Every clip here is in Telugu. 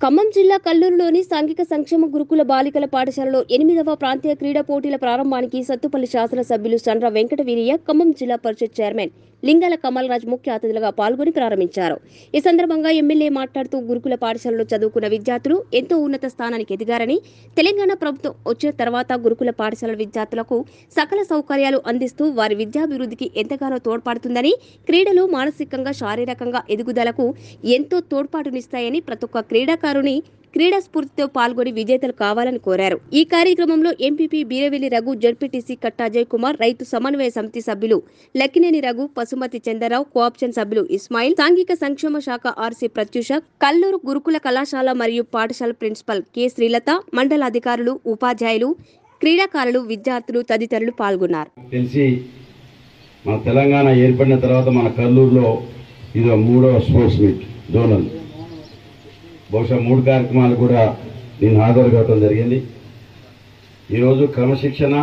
ఖమ్మం జిల్లా కల్లూరులోని సాంఘిక సంక్షేమ గురుకుల బాలికల పాఠశాలలో 8వ ప్రాంతీయ క్రీడా పోటీల ప్రారంభానికి సత్తుపల్లి శాసనసభ్యులు సండ్ర వెంకట వీరయ్య, ఖమ్మం జిల్లా పరిషత్ చైర్మన్ లింగాల కమల్ రాజ్ ముఖ్య అతిథులుగా పాల్గొని ప్రారంభించారు. ఈ సందర్భంగా ఎమ్మెల్యే మాట్లాడుతూ గురుకుల పాఠశాలలో చదువుకున్న విద్యార్థులు ఎంతో ఉన్నత స్థానానికి ఎదిగారని, తెలంగాణ ప్రభుత్వం వచ్చిన తర్వాత గురుకుల పాఠశాల విద్యార్థులకు సకల సౌకర్యాలు అందిస్తూ వారి విద్యాభివృద్ధికి ఎంతగానో తోడ్పడుతుందని, క్రీడలు మానసికంగా శారీరకంగా ఎదుగుదలకు ఎంతో తోడ్పాటునిస్తాయని, ప్రతి ఒక్క క్రీడాకారుని క్రీడా స్ఫూర్తితో పాల్గొని విజేతలు కావాలని కోరారు. ఈ కార్యక్రమంలో ఎంపీపీ బీరవెల్లి రఘు, జడ్పీటీసీ కట్టా అజయ్ కుమార్, రైతు సమన్వయ సమితి సభ్యులు లక్కినేని రఘు, పసుమతి చంద్రరావు, కోఆప్షన్ సభ్యులు ఇస్మాయిల్, సాంఘిక సంక్షేమ శాఖ ఆర్సీ ప్రత్యూష, కల్లూరు గురుకుల కళాశాల మరియు పాఠశాల ప్రిన్సిపల్ కె శ్రీలత, మండల అధికారులు, ఉపాధ్యాయులు, క్రీడాకారులు, విద్యార్థులు తదితరులు పాల్గొన్నారు. మన తెలంగాణ ఏర్పడిన తర్వాత మన కల్లూరులో ఇది 3వ స్పోర్ట్స్ మీట్ జోనల్. బహుశా 3 కార్యక్రమాలు కూడా నేను హాజరు కావడం జరిగింది. ఈరోజు క్రమశిక్షణ,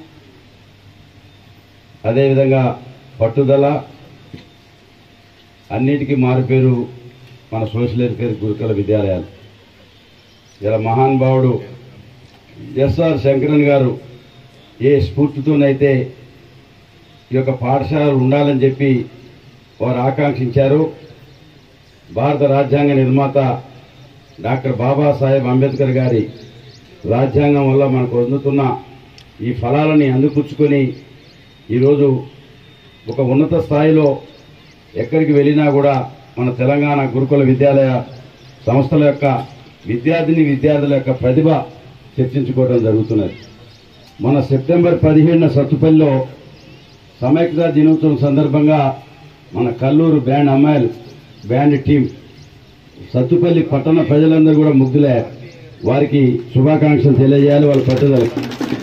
అదేవిధంగా పట్టుదల, అన్నిటికీ మారుపేరు మన సోషల్ వెల్ఫేర్ గురుకుల విద్యాలయాలు. ఇలా మహానుభావుడు ఎస్ఆర్ శంకరన్ గారు ఏ స్ఫూర్తితోనైతే ఈ యొక్క పాఠశాలలు ఉండాలని చెప్పి వారు ఆకాంక్షించారు. భారత రాజ్యాంగ నిర్మాత డాక్టర్ బాబాసాహెబ్ అంబేద్కర్ గారి రాజ్యాంగం వల్ల మనకు అందుతున్న ఈ ఫలాలని అందిపుచ్చుకొని ఈరోజు ఒక ఉన్నత స్థాయిలో ఎక్కడికి వెళ్ళినా కూడా మన తెలంగాణ గురుకుల విద్యాలయ సంస్థల యొక్క విద్యార్థుల యొక్క ప్రతిభ చర్చించుకోవడం జరుగుతున్నది. మన సెప్టెంబర్ 15న సత్తుపల్లిలో సమైక్యతా దినోత్సవం సందర్భంగా మన కల్లూరు బ్యాండ్ అమ్మాయిలు బ్యాండ్ టీం సత్తుపల్లి పట్టణ ప్రజలందరూ కూడా ముగ్ధులయ్యారు. వారికి శుభాకాంక్షలు తెలియజేయాలి వాళ్ళ పట్టుదల.